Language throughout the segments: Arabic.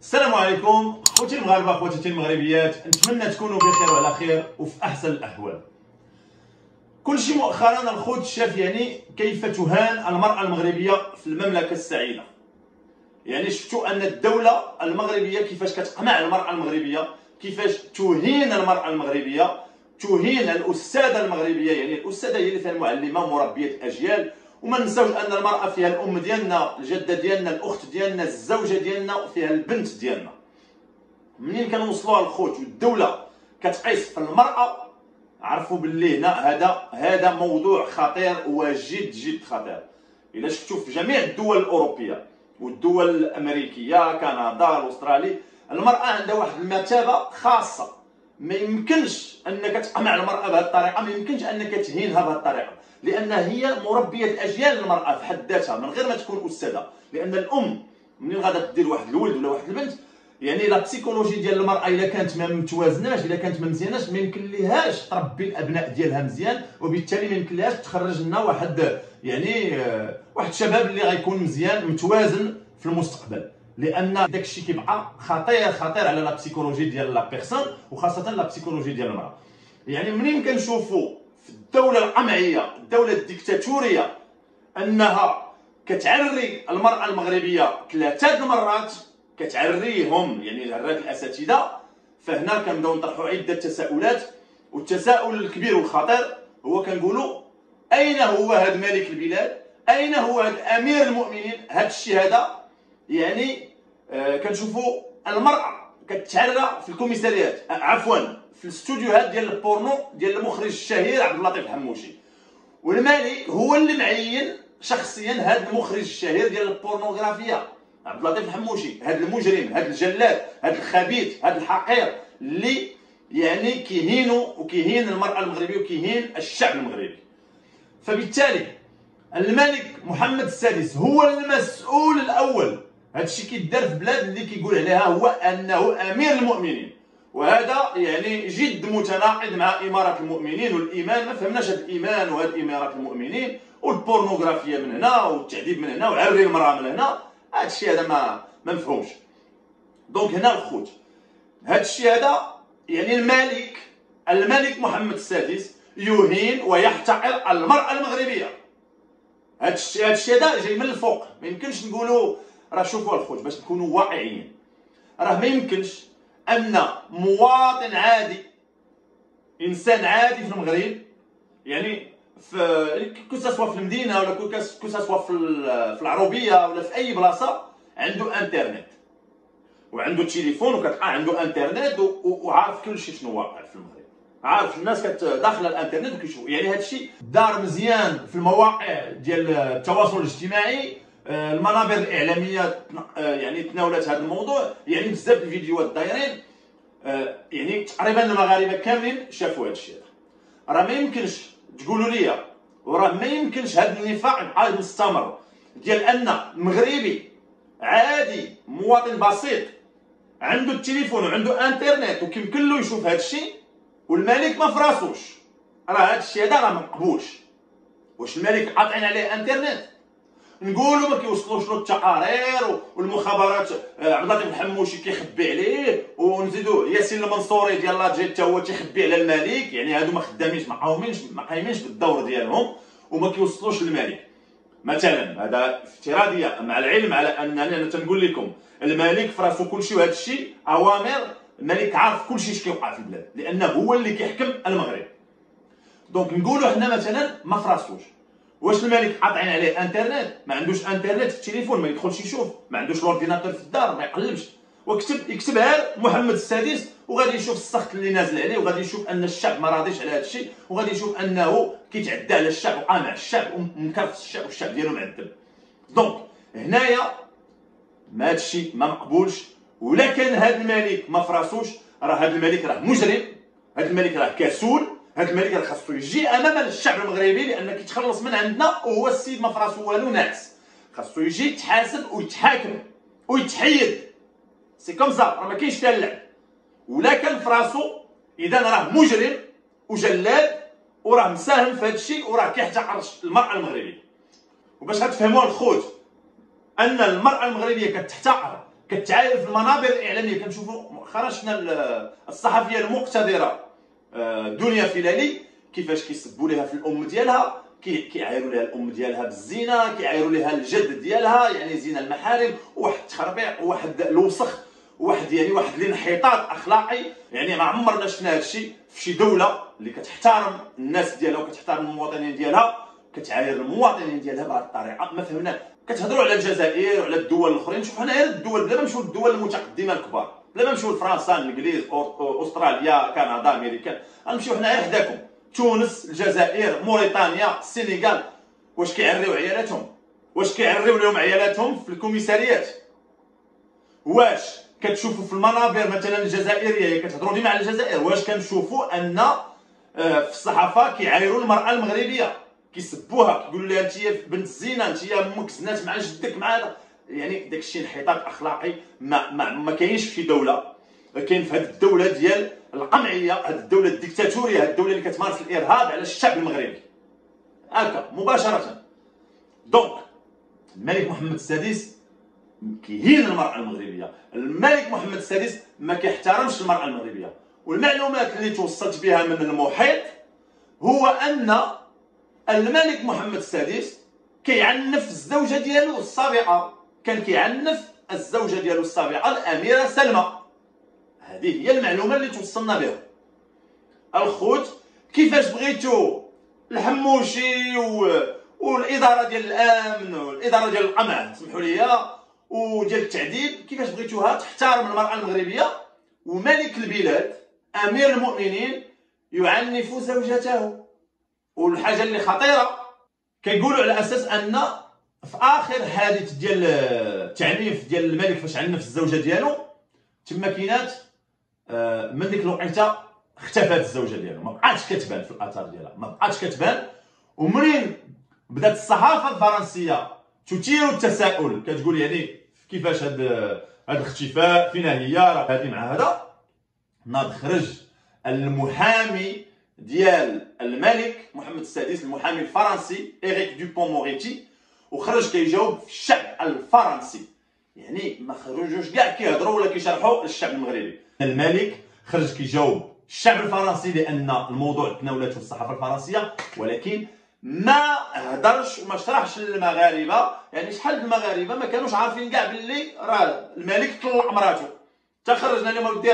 السلام عليكم خوتي المغاربه، خواتاتي المغربيات، نتمنى تكونوا بخير وعلى خير وفي احسن الاحوال. كلشي مؤخرا الخوت شاف كيف تهان المراه المغربيه في المملكه السعيده. شفتوا ان الدوله المغربيه كيفاش كتقمع المراه المغربيه، كيفاش تهين المراه المغربيه، تهين الاستاذه المغربيه. الاستاذه هي اللي فيها المعلمه مربيه اجيال، وما نساوش ان المراه فيها الام ديالنا، الجده ديالنا، الاخت ديالنا، الزوجه ديالنا، وفيها البنت ديالنا. منين كنوصلوها الخوت والدوله كتقيس في المراه، عرفوا باللي هنا هذا موضوع خطير وجد جد خطير. الا شفتوا في جميع الدول الاوروبيه والدول الامريكيه، كندا، الاسترالي، المراه عندها واحد المرتبه خاصه. ما يمكنش انك تقمع المراه بهذه الطريقه، ما يمكنش انك تهينها بهذه الطريقه، لان هي مربيه الاجيال. المراه في حد ذاتها من غير ما تكون استاذه، لان الام منين غادا دير واحد الولد ولا واحد البنت، لا بسيكولوجي ديال المراه الا كانت ما متوازناش، الا كانت ما مزياناش، ما يمكن ليهاش تربي الابناء ديالها مزيان، وبالتالي ما يمكن ليهاش تخرج لنا واحد واحد الشباب اللي غيكون مزيان متوازن في المستقبل. لان داك الشيء كيبقى خطير على لا بسيكولوجي ديال لا بيرسون، وخاصه لا بسيكولوجي ديال المراه. منين كنشوفوا في الدوله القمعيه، الدوله الديكتاتوريه، انها كتعري المراه المغربيه 3 المرات، كتعريهم عرات الاساتذه. فهنا كنبداو نطرحوا عده تساؤلات، والتساؤل الكبير والخطير هو كنقولوا اين هو هذا ملك البلاد؟ اين هو هذا امير المؤمنين؟ هذا الشيء هذا كنشوفوا المراه كتعرى في الكوميساريات، عفوا في الاستوديوهات ديال البورنو ديال المخرج الشهير عبد اللطيف الحموشي. والمالك هو اللي معين شخصيا هذا المخرج الشهير ديال البورنوغرافيا عبد اللطيف الحموشي، هذا المجرم، هذا الجلاد، هذا الخبيث، هذا الحقير اللي كيهين المراه المغربيه وكيهين الشعب المغربي. فبالتالي الملك محمد السادس هو المسؤول الاول. هذا الشيء كيدار في بلاد اللي كيقول عليها هو انه امير المؤمنين، وهذا جد متناقض مع اماره المؤمنين والايمان. ما فهمناش هذا الايمان وهذا اماره المؤمنين والبورنوغرافيا من هنا والتعذيب من هنا وعري المراه من هنا. هذا الشيء هذا ما مفهومش. دونك هنا الخوت هذا الشيء هذا الملك محمد السادس يهين ويحتقر المراه المغربيه. هذا الشيء هذا جاي من الفوق. ما يمكنش نقولوا راه شوفوا الخوت باش نكونوا واقعيين، راه ما يمكنش ان مواطن عادي، انسان عادي في المغرب، كوساسوا في المدينه ولا كوساسوا في العروبيه ولا في اي بلاصه، عنده انترنت وعنده تليفون وكتلقى عنده انترنت وعارف كل شيء شنو واقع في المغرب، عارف الناس داخله الانترنت وكيشوفوا. هذا الشيء دار مزيان في المواقع ديال التواصل الاجتماعي. المنابر الاعلاميه تناولت هذا الموضوع، بزاف الفيديوهات دايرين. تقريبا المغاربه كاملين شافوا هذا الشيء. راه ما يمكنش تقولوا لي، وراه ما يمكنش هذا النفاق يبقى مستمر، ديال ان مغربي عادي مواطن بسيط عنده التليفون وعنده انترنت وكيمكن له يشوف هذا الشيء، والملك ما فراسوش. راه هذا الشيء هذا راه ما مقبولش. واش الملك قاطعين عليه انترنت؟ نقولوا ما كيوصلوش له التقارير والمخابرات، عبد اللطيف الحموشي كيخبي عليه، ونزيدوا ياسين المنصوري ديال لاجي حتى هو تيخبي على الملك. هادو ما خدامينش، ما قايمينش بالدور ديالهم وما كيوصلوش للملك. مثلا هذا افتراضيه، مع العلم على انني انا تنقول لكم الملك فراسو كلشي، وهذا الشيء اوامر الملك عارف كلشي اش كيوقع في البلاد، لانه هو اللي كيحكم المغرب. دونك نقولوا حنا مثلا ما فراسوش. واش الملك قاطعين عليه انترنت؟ ما عندوش انترنت في التليفون، ما يدخلش يشوف، ما عندوش لورديناتور في الدار، ما يقلبش، يكتبها محمد السادس وغادي يشوف السخط اللي نازل عليه، وغادي يشوف ان الشعب ما راضيش على هذا الشيء، وغادي يشوف انه كيتعدى على الشعب وقامع الشعب ومكرفس الشعب والشعب ديالو معذب. دونك هنايا ما هذا الشيء ما مقبولش. ولكن هذا الملك ما فراسوش، راه هذا الملك راه مجرم، هذا الملك راه كسول، هذا الملك راه خاصو يجي امام الشعب المغربي، لان كيتخلص من عندنا وهو السيد ما فراسو والو ناعس. خاصو يجي يتحاسب ويتحاكم ويتحيد. سي كوم سا، راه ما كاينش فيها اللعب. ولا كان فراسو اذا راه مجرم وجلاد، وراه مساهم في هذا الشيء، وراه كيحتقر المراه المغربيه. وباش غتفهموا الخوت ان المراه المغربيه كتحتقر كتعاير في المنابر الاعلاميه. كنشوفوا مؤخرا شفنا الصحفيه المقتدره دنيا فيلالي كيفاش كيسبوا ليها في الام ديالها، كيعايروا ليها الام ديالها بالزنا، كيعايروا ليها الجد ديالها يعني زنا المحارم، وواحد التخربيق وواحد الوسخ، واحد الانحطاط اخلاقي. يعني ما عمرنا شفنا هذا الشيء في شي دوله اللي كتحترم الناس ديالها وكتحترم المواطنين ديالها، كتعاير المواطنين ديالها بهذه الطريقه. ما فهمنا. كتهضروا على الجزائر وعلى الدول الاخرين، شوف حنا غير الدول، بلا ما نمشيو للدول المتقدمه الكبار، بلا ما نمشيو لفرنسا، الانجليز، استراليا، كندا، امريكا، غنمشيو حنا غير حداكم، تونس، الجزائر، موريتانيا، السنغال. واش كيعريو عيالاتهم؟ واش كيعريو لهم عيالاتهم في الكوميساريات؟ واش كتشوفوا في المنابر مثلا الجزائريه، هي كتهضروا ديما على الجزائر، واش كنشوفوا ان في الصحافه كيعايروا المراه المغربيه، كيسبوها، كيقولوا لها انت بنت الزينه، انت امك زنات مع جدك مع هذا؟ يعني داك الشيء انحطاط اخلاقي ما كاينش في شي دوله. كاين في هذه الدوله ديال القمعيه، هذه الدوله الديكتاتوريه، هذه الدوله اللي كتمارس الارهاب على الشعب المغربي هكا مباشره. دونك الملك محمد السادس كيهين المراه المغربيه، الملك محمد السادس ما كيحترمش المراه المغربيه. والمعلومات اللي توصلت بها من المحيط هو ان الملك محمد السادس كيعنف الزوجه ديالو السابقه، كان كيعنف الزوجه ديالو السابقه الاميره سلمى. هذه هي المعلومه اللي توصلنا بها. الخوت كيفاش بغيتو الحموشي والاداره ديال الامن والاداره ديال القمع، سمحوا لي، وديال التعذيب، كيفاش بغيتوها تحترم المراه المغربيه وملك البلاد امير المؤمنين يعنف زوجته؟ والحاجه اللي خطيره كيقولوا على اساس ان في اخر حادث ديال التعنيف ديال الملك فاش عنف الزوجه ديالو تما كينات من ديك الوقيته اختفت الزوجه ديالو، ما بقاتش كتبان في الاثار ديالها، ما بقاتش كتبان. ومنين بدات الصحافه الفرنسيه تثير التساؤل، كتقول يعني كيفاش هذا الاختفاء، فين هي، راه هذه مع هذا، ناض خرج المحامي ديال الملك محمد السادس، المحامي الفرنسي إريك دوبون موريتي، وخرج كيجاوب في الشعب الفرنسي. يعني ما خرجوش كاع كيهضروا ولا كيشرحوا للشعب المغربي. الملك خرج كيجاوب الشعب الفرنسي لان الموضوع تناولته الصحافه الفرنسيه، ولكن ما هضرش وما شرحش للمغاربه. يعني شحال المغاربه ما كانوش عارفين كاع باللي راه الملك طلق مراته. تخرجنا اليوم ودي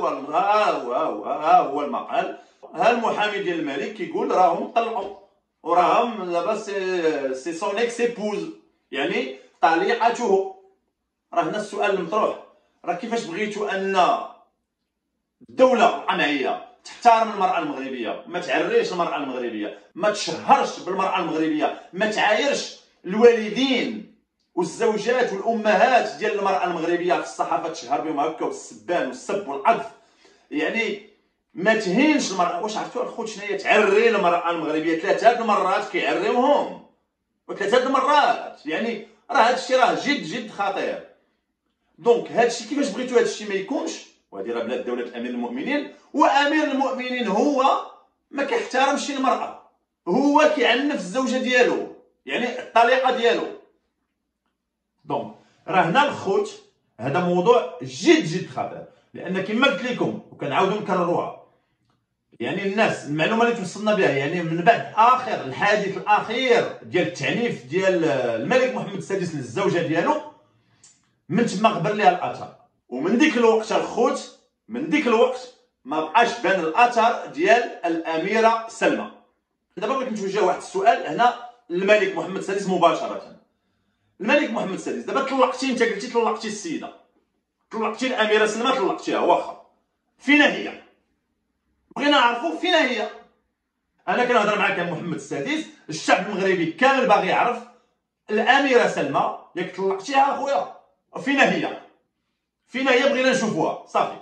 ها هو المقال، ها المحامي ديال الملك كيقول راهم طلقوا وراهم دابا سي سون اكس ايبوز، يعني طليقته. راه هنا السؤال المطروح، راه كيفاش بغيتوا ان الدوله القمعيه تحترم المراه المغربيه، ما تعريش المراه المغربيه، ما تشهرش بالمراه المغربيه، ما تعايرش الوالدين والزوجات والامهات ديال المراه المغربيه في الصحافه، تشهر بهم هكا والسبان والسب والقذف؟ يعني ما تهينش المراه. واش عرفتوا الخوت شنو هي تعري المراه المغربيه؟ 3 المرات كيعريوهم، و3 المرات، يعني راه هذا الشيء راه جد خطير. دونك هذا الشيء كيفاش بغيتوا هذا الشيء ما يكونش؟ وهذه راه بلاد دوله امير المؤمنين، وامير المؤمنين هو ما كيحترمش المراه، هو كيعنف الزوجه ديالو، يعني الطليقه ديالو. دونك راه هنا الخوت هذا موضوع جد خطير، لان كما قلت لكم وكنعاودوا نكرروها، يعني الناس المعلومه اللي توصلنا بها يعني من بعد اخر الحادث الاخير ديال التعنيف ديال الملك محمد السادس للزوجه ديالو، من تما غبر ليها الاثر. ومن ديك الوقت الخوت، من ديك الوقت ما بقاش بان الاثر ديال الاميره سلمى. دابا بغيت نتوجه واحد السؤال هنا للملك محمد السادس مباشره. الملك محمد السادس دابا طلقتي، انت قلتي طلقتي السيده، طلقتي الاميره سلمى، طلقتيها واخا، فين هي؟ بغينا نعرفوا فين هي. انا كنهضر معاك يا محمد السادس، الشعب المغربي كامل باغي يعرف الاميره سلمى ياك طلقتيها اخويا، فين هي؟ فين هي؟ بغينا نشوفوها صافي.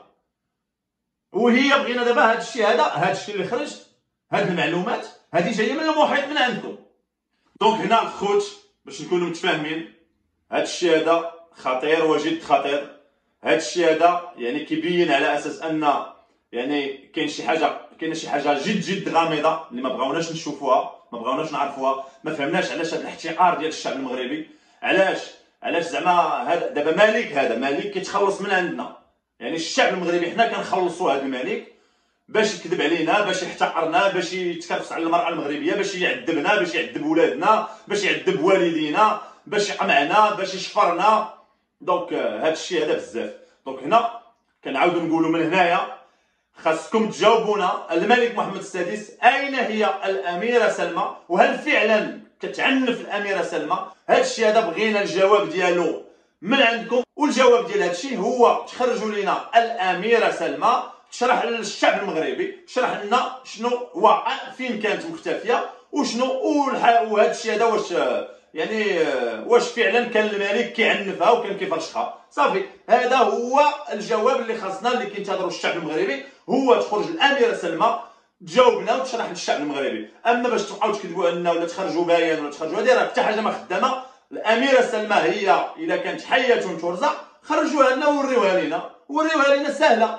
وهي بغينا دابا هذا الشيء اللي خرج، هاد المعلومات هذه جايه من المحيط من عندكم. دونك هنا الخوت باش نكونوا متفاهمين، هاد الشيء هذا خطير وجد خطير. هاد الشيء هذا يعني كيبين على اساس ان يعني كاينه شي حاجه جد غامضه اللي ما بغاوناش نشوفوها، ما بغاوناش نعرفوها، ما فهمناش علاش هذا الاحتقار ديال الشعب المغربي، علاش علاش زعما هذا دابا ملك، هذا ملك كيتخلص من عندنا، يعني الشعب المغربي حنا كنخلصوا هذا الملك باش يكذب علينا، باش يحتقرنا، باش يتكرفس على المرأة المغربية، باش يعذبنا، باش يعذب ولادنا، باش يعذب والدينا، باش يقمعنا، باش يشفرنا. دونك هذا الشيء هذا بزاف. دونك هنا كنعاودو نقولوا من هنايا خاصكم تجاوبونا الملك محمد السادس اين هي الاميره سلمى، وهل فعلا كتعنف الاميره سلمى؟ هذا الشيء هذا بغينا الجواب ديالو من عندكم. والجواب ديال هذا الشيء هو تخرجوا لنا الاميره سلمى تشرح للشعب المغربي، تشرح لنا شنو واقع، فين كانت مختفيه، وشنو وهذا الشيء هذا واش يعني واش فعلا كان الملك كيعنفها وكان كيفرشها. صافي هذا هو الجواب اللي خاصنا، اللي كينتظروا الشعب المغربي، هو تخرج الاميره سلمى تجاوبنا وتشرح للشعب المغربي. اما باش تبقاو تكذبوا عنا ولا تخرجوا بيان ولا تخرجوا هذه راه حتى حاجه ما خدامه. الاميره سلمى هي اذا كانت حيه ترزق خرجوها لنا ووريوها لنا، وريوها لنا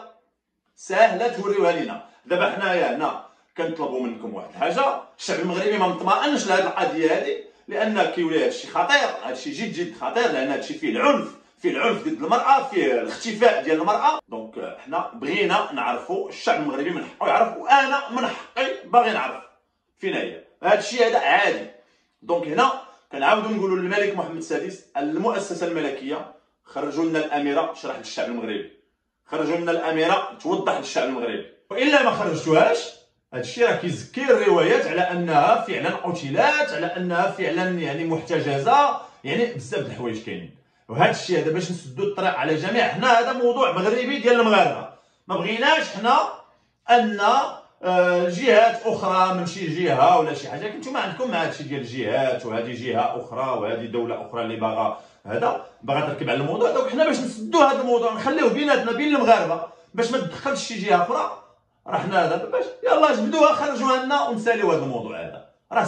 سهله توريوها لنا. دابا حنايا هنا كنطلبوا منكم واحد الحاجه، الشعب المغربي ما مطمئنش لهذه القضيه هذه، لان كيولي هذا الشيء خطير، هذا الشيء جد خطير، لان هذا الشيء فيه العنف، فيه العنف ضد المراه، فيه الاختفاء ديال المراه. دونك حنا بغينا نعرفوا، الشعب المغربي من حقه يعرف، وانا من حقي باغي نعرف فين هي. هذا الشيء هذا عادي. دونك هنا كنعاودوا نقولوا للملك محمد السادس، المؤسسه الملكيه، خرجوا لنا الاميره تشرح للشعب المغربي، خرجوا لنا الاميره توضح للشعب المغربي. والا ما خرجتوهاش هذا الشيء راه كيزكي الروايات على انها فعلا قتلات، على انها فعلا يعني محتجزه، يعني بزاف د الحوايج كاينين. وهذا الشيء هذا باش نسدوا الطريق على جميع، حنا هذا موضوع مغربي ديال المغاربه، ما بغيناش حنا ان جهات اخرى من شي جهه ولا شي حاجه، نتوما عندكم مع هادشي ديال الجهات، وهذه جهه اخرى وهذه دوله اخرى اللي باغا تركب على الموضوع. دونك حنا باش نسدوا هذا الموضوع نخليوه بيناتنا بين المغاربه، باش ما تدخلش شي جهه اخرى، راه حنا دابا باش يلاه جبدوها خرجوها لنا ونساليو هذا الموضوع هذا، راه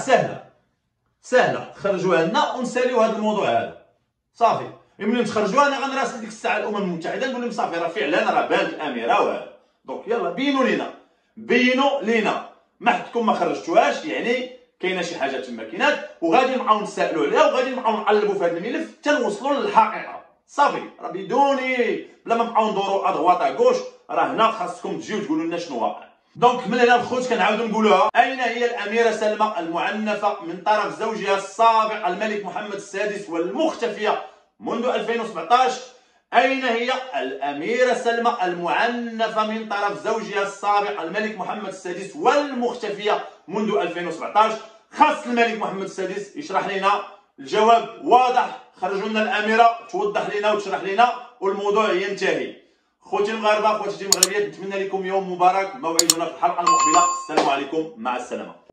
سهله خرجوها لنا ونساليو هذا الموضوع هذا. صافي ملي تخرجوها انا غنراسل ديك الساعه الامم المتحده نقول لهم صافي راه فعلا راه بانت الاميره وهذا. دونك يلا بينوا لينا ما حدكم ما خرجتوهاش، يعني كاينه شي حاجه تما كاينات، وغادي نبقاو نسالوا عليها، وغادي نبقاو نقلبوا في هذا الملف حتى نوصلوا للحقيقه. صافي راه بدوني بلا ما نبقاو ندوروا اضغواط غوش، راه هنا خاصكم تجيو تقولوا لنا شنو واقع. دونك من هنا الخوت كنعاودوا نقولوها، اين هي الاميره سلمى المعنفه من طرف زوجها السابق الملك محمد السادس والمختفيه منذ 2017؟ أين هي الأميرة سلمى المعنفة من طرف زوجها السابق الملك محمد السادس والمختفية منذ 2017؟ خاص الملك محمد السادس يشرح لنا الجواب واضح، خرجوا لنا الأميرة توضح لنا وتشرح لنا والموضوع ينتهي. خوتي المغاربة، خواتي المغربيات، نتمنى لكم يوم مبارك، موعدنا في الحلقة المقبلة. السلام عليكم، مع السلامة.